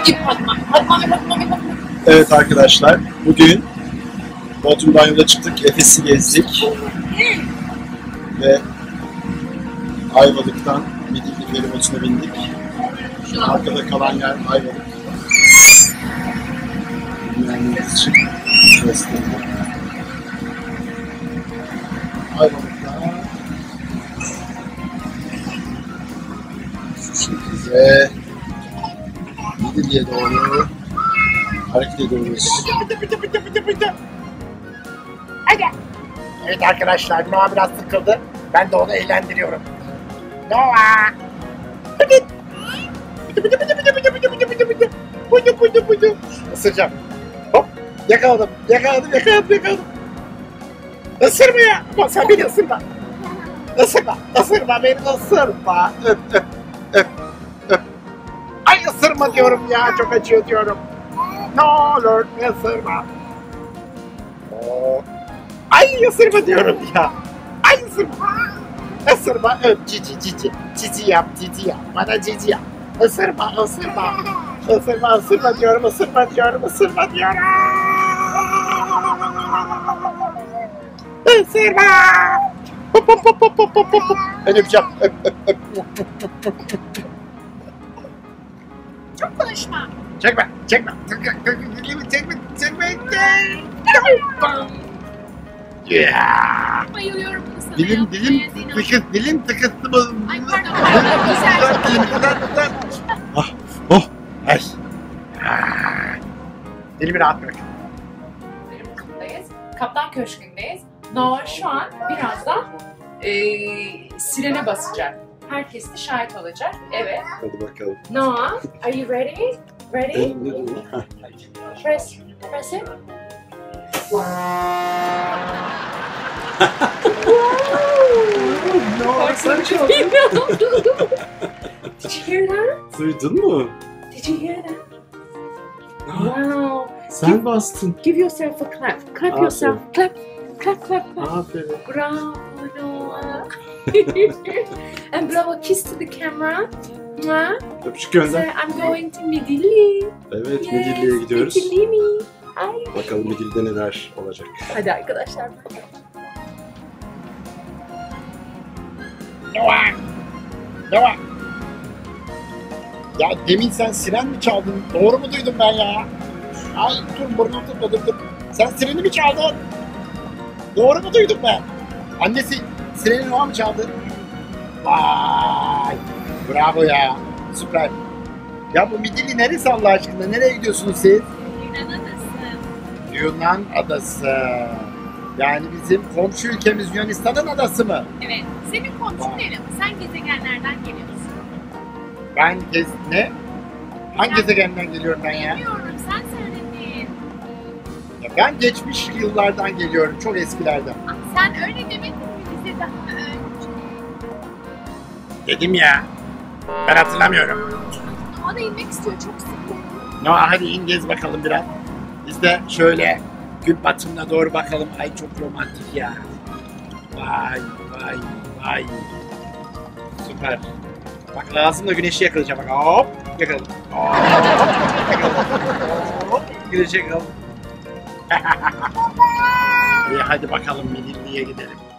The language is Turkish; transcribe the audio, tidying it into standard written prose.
Evet arkadaşlar, bugün Bodrum'dan yola çıktık, Efes'i gezdik ve Ayvalık'tan Midilli feribotuna bindik. Arkada kalan yer Ayvalık. Bilmeyenleriniz için göstereyim. Ayvalık'ta şu şekilde Midilli'ye doğru hareket ediyoruz. Evet arkadaşlar, Noah biraz sıkıldı. Ben de onu eğlendiriyorum. Noah! Isıracağım. Hop! Yakaladım. Isırma ya! Ama sen beni ısırma. Isırma beni, ısırma. Öp. Ay ısırma diyorum ya, çok acıyor diyorum. Ne olur ısırma. Ay ısırma diyorum ya. Ay ısırma. Öp cici. Cici yap. Bana cici yap. Isırma diyorum. Isırma. Hop. Ben öpeceğim. Öp. Çok konuşma. Çekme. Yeah. Bayılıyorum bunu sana. Dilim tıkıttı mı? Ay pardon. Güzel. Ay. Dilimi rahat bırak. Köşkündeyiz. Kaptan Köşkü'ndeyiz. Noah şu an birazdan sirene basacak. Herkes de şahit olacak. Evet. Hadi bakalım. Noah, are you ready? Ready? Press it. No, sen çaldın. Did you hear that? Duydun mu? Did you hear that? Wow. Sen bastın. Give yourself a clap. Clap Aferin. yourself. Clap. Aferin. Bravo, Noah. And blow a kiss to the camera. Mwah. Öpücük gönder. Say, I'm going to Midilli. Evet, Yes, Midilli'ye gidiyoruz. Midilli mi? Ay. Bakalım Midilli'de neler olacak. Hadi arkadaşlar. Noah. Ya demin sen siren mi çaldın? Doğru mu duydum ben ya? Ay dur burnum tutma dur. Sen sireni mi çaldın? Doğru mu duydum ben? Annesi sireni Noah mı çaldı? Vay! Bravo ya. Süper. Ya bu Midilli neresi Allah aşkına? Nereye gidiyorsunuz siz? Yunan adası. Yunan adası. Yani bizim komşu ülkemiz Yunanistan'ın adası mı? Evet. Senin komşun değil ama sen gezegenlerden geliyorsun. Ne? Hangi gezegenden geliyorum ben ya? Bilmiyorum. Sen söyledin. Ya ben geçmiş yıllardan geliyorum. Çok eskilerden. Ah, sen öyle demedin mi bize daha önce? Dedim ya. Ben hatırlamıyorum. Noah da inmek istiyor. Çok sıkıldı. Noah hadi in gez bakalım biraz. Biz de şöyle gün batımına doğru bakalım. Ay çok romantik ya. Vay. Süper. Bak ağzımla güneşi yakalayacağım. Bak hop yakaladım. Hop güneşi yakaladım. İyi hadi bakalım Midilli'ye gidelim.